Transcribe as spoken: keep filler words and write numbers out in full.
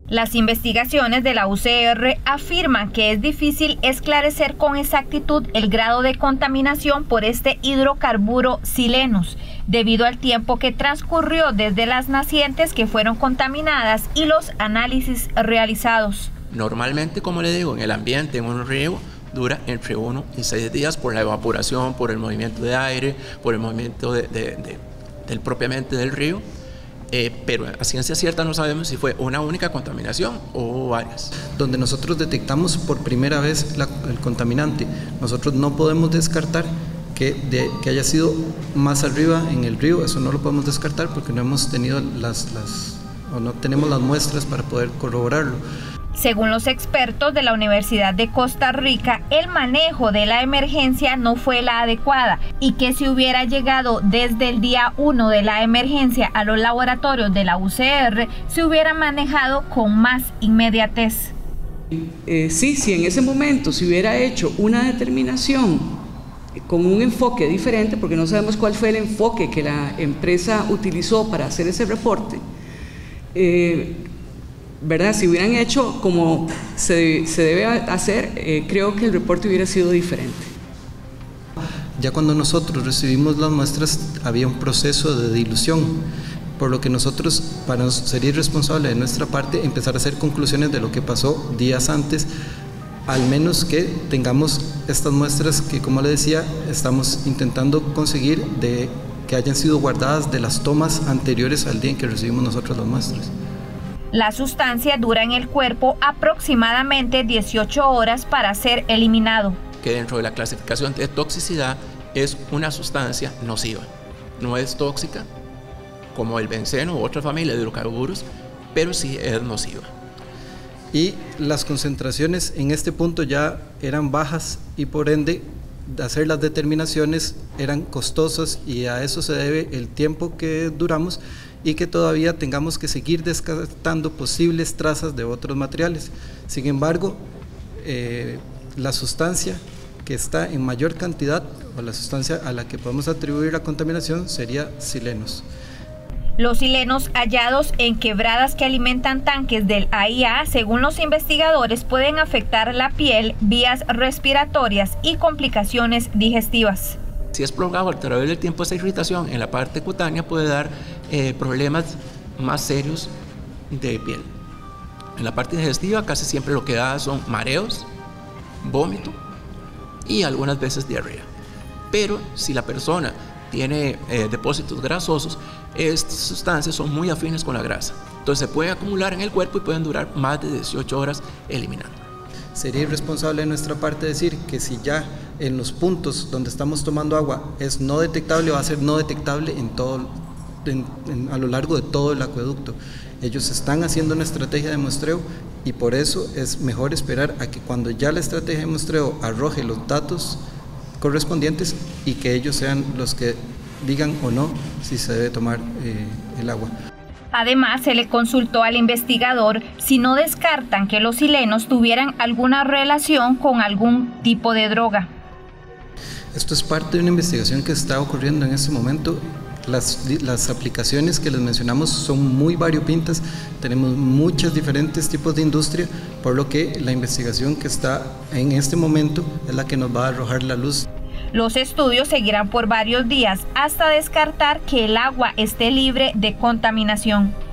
Las investigaciones de la U C R afirman que es difícil esclarecer con exactitud el grado de contaminación por este hidrocarburo silenos, debido al tiempo que transcurrió desde las nacientes que fueron contaminadas y los análisis realizados. Normalmente, como le digo, en el ambiente, en un río, dura entre uno y seis días por la evaporación, por el movimiento de aire, por el movimiento de, de, de, del propiamente del río. Eh, pero a ciencia cierta no sabemos si fue una única contaminación o varias. Donde nosotros detectamos por primera vez la, el contaminante, nosotros no podemos descartar que, de, que haya sido más arriba en el río, eso no lo podemos descartar porque no hemos tenido las, las o no tenemos las muestras para poder corroborarlo. Según los expertos de la Universidad de Costa Rica, el manejo de la emergencia no fue la adecuada y que si hubiera llegado desde el día uno de la emergencia a los laboratorios de la U C R, se hubiera manejado con más inmediatez. Eh, sí, si en ese momento se hubiera hecho una determinación con un enfoque diferente, porque no sabemos cuál fue el enfoque que la empresa utilizó para hacer ese reporte, eh, ¿verdad? Si hubieran hecho como se, se debe hacer, eh, creo que el reporte hubiera sido diferente. Ya cuando nosotros recibimos las muestras había un proceso de dilución, por lo que nosotros, para ser irresponsable de nuestra parte, empezar a hacer conclusiones de lo que pasó días antes, al menos que tengamos estas muestras que, como le decía, estamos intentando conseguir de que hayan sido guardadas de las tomas anteriores al día en que recibimos nosotros las muestras. La sustancia dura en el cuerpo aproximadamente dieciocho horas para ser eliminado. Que dentro de la clasificación de toxicidad es una sustancia nociva. No es tóxica como el benceno u otra familia de hidrocarburos, pero sí es nociva. Y las concentraciones en este punto ya eran bajas y por ende hacer las determinaciones eran costosas y a eso se debe el tiempo que duramos y que todavía tengamos que seguir descartando posibles trazas de otros materiales. Sin embargo, eh, la sustancia que está en mayor cantidad o la sustancia a la que podemos atribuir la contaminación sería silenos. Los silenos hallados en quebradas que alimentan tanques del A I A, según los investigadores, pueden afectar la piel, vías respiratorias y complicaciones digestivas. Si es prolongado a través del tiempo, esa irritación en la parte cutánea puede dar eh, problemas más serios de piel. En la parte digestiva casi siempre lo que da son mareos, vómito y algunas veces diarrea. Pero si la persona tiene eh, depósitos grasosos, estas sustancias son muy afines con la grasa. Entonces se pueden acumular en el cuerpo y pueden durar más de dieciocho horas eliminando. Sería irresponsable de nuestra parte decir que si ya en los puntos donde estamos tomando agua es no detectable, va a ser no detectable en todo, en, en, a lo largo de todo el acueducto. Ellos están haciendo una estrategia de muestreo y por eso es mejor esperar a que cuando ya la estrategia de muestreo arroje los datos correspondientes y que ellos sean los que digan o no si se debe tomar eh, el agua. Además, se le consultó al investigador si no descartan que los silenos tuvieran alguna relación con algún tipo de droga. Esto es parte de una investigación que está ocurriendo en este momento. Las, las aplicaciones que les mencionamos son muy variopintas, tenemos muchos diferentes tipos de industria, por lo que la investigación que está en este momento es la que nos va a arrojar la luz. Los estudios seguirán por varios días hasta descartar que el agua esté libre de contaminación.